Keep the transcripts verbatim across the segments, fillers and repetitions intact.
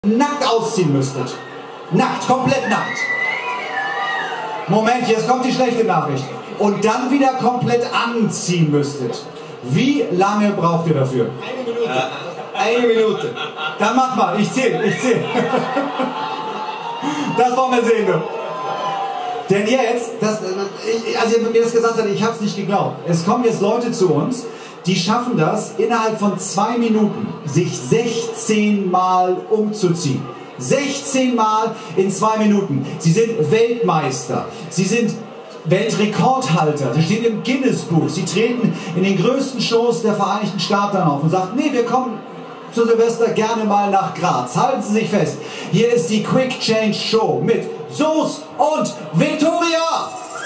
nackt ausziehen müsstet. Nackt, komplett nackt. Moment, jetzt kommt die schlechte Nachricht. Und dann wieder komplett anziehen müsstet. Wie lange braucht ihr dafür? Eine Minute. Äh, eine Minute. Dann mach mal, ich zähle, ich zähle. Das wollen wir sehen, du. Denn jetzt, das, ich, als ihr mir das gesagt habt, ich habe es nicht geglaubt. Es kommen jetzt Leute zu uns, die schaffen das, innerhalb von zwei Minuten sich sechzehn Mal umzuziehen. sechzehn Mal in zwei Minuten. Sie sind Weltmeister. Sie sind Weltrekordhalter. Sie stehen im Guinness-Buch. Sie treten in den größten Shows der Vereinigten Staaten auf und sagen, nee, wir kommen zu Silvester gerne mal nach Graz. Halten Sie sich fest. Hier ist die Quick Change Show mit Soos und Victoria.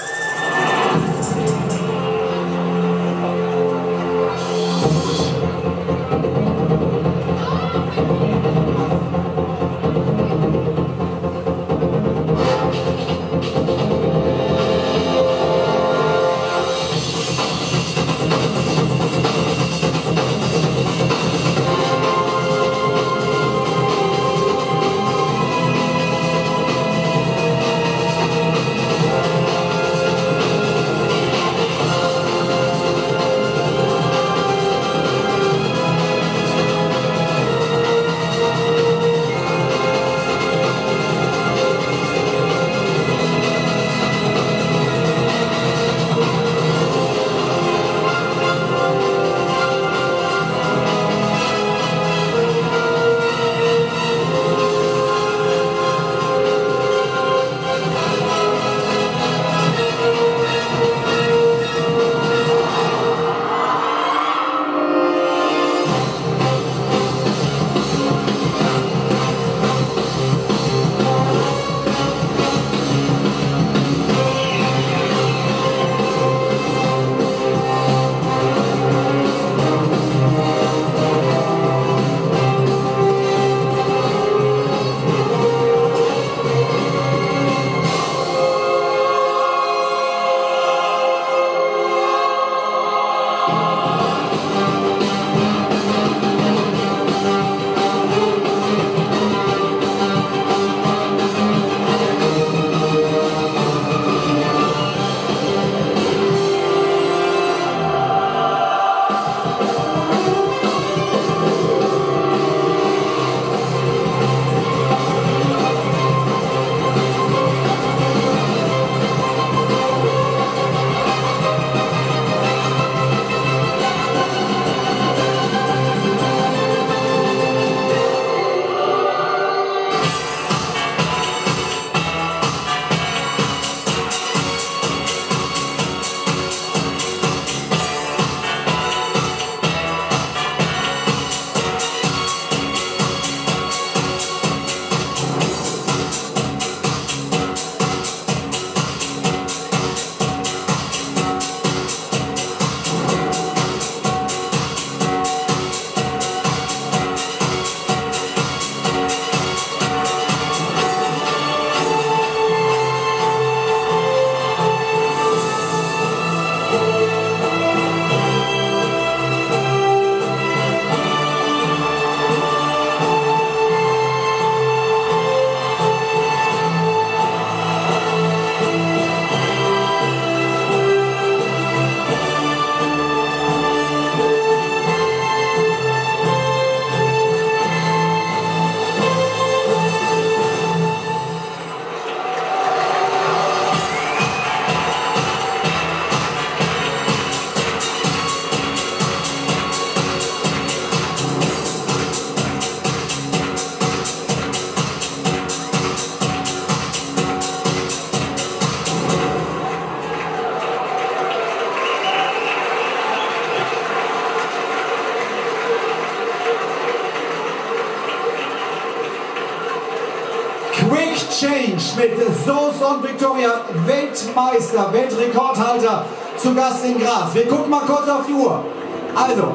Quick Change mit Soos und Victoria, Weltmeister, Weltrekordhalter, zu Gast in Graz. Wir gucken mal kurz auf die Uhr. Also.